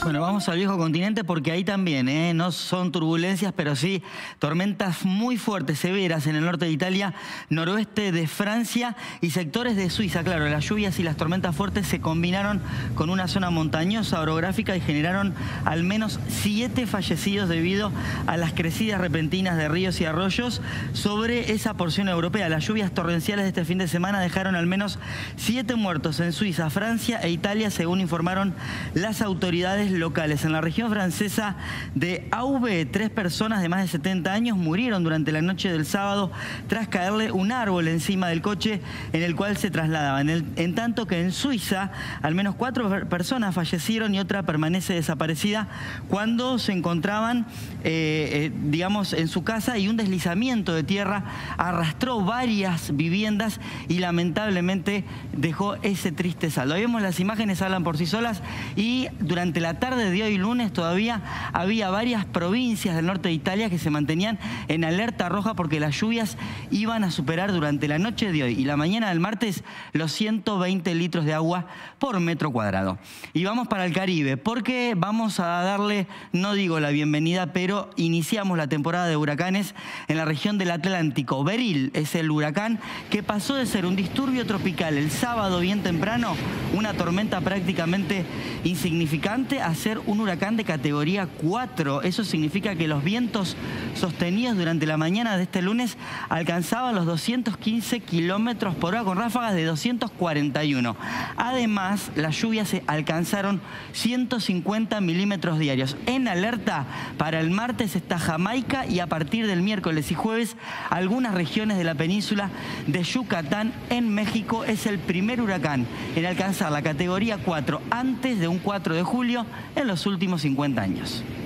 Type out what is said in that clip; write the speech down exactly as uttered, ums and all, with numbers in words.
Bueno, vamos al viejo continente porque ahí también, ¿eh? No son turbulencias, pero sí tormentas muy fuertes, severas en el norte de Italia, noroeste de Francia y sectores de Suiza. Claro, las lluvias y las tormentas fuertes se combinaron con una zona montañosa orográfica y generaron al menos siete fallecidos debido a las crecidas repentinas de ríos y arroyos sobre esa porción europea. Las lluvias torrenciales de este fin de semana dejaron al menos siete muertos en Suiza, Francia e Italia, según informaron las autoridades locales. En la región francesa de Aube, tres personas de más de setenta años murieron durante la noche del sábado tras caerle un árbol encima del coche en el cual se trasladaban. En, en tanto que en Suiza, al menos cuatro personas fallecieron y otra permanece desaparecida cuando se encontraban, eh, eh, digamos, en su casa, y un deslizamiento de tierra arrastró varias viviendas y lamentablemente dejó ese triste saldo. Ahí vemos, las imágenes hablan por sí solas, y durante la tarde de hoy lunes todavía había varias provincias del norte de Italia que se mantenían en alerta roja porque las lluvias iban a superar durante la noche de hoy y la mañana del martes los ciento veinte litros de agua por metro cuadrado. Y vamos para el Caribe porque vamos a darle, no digo la bienvenida, pero iniciamos la temporada de huracanes en la región del Atlántico. Beryl es el huracán que pasó de ser un disturbio tropical el sábado bien temprano, una tormenta prácticamente insignificante, a ser un huracán de categoría cuatro. Eso significa que los vientos sostenidos durante la mañana de este lunes alcanzaban los doscientos quince kilómetros por hora con ráfagas de doscientos cuarenta y uno. Además, las lluvias se alcanzaron ciento cincuenta milímetros diarios. En alerta para el martes está Jamaica y a partir del miércoles y jueves algunas regiones de la península de Yucatán en México. Es el primer huracán en alcanzar la categoría cuatro antes de un cuatro de julio en los últimos cincuenta años.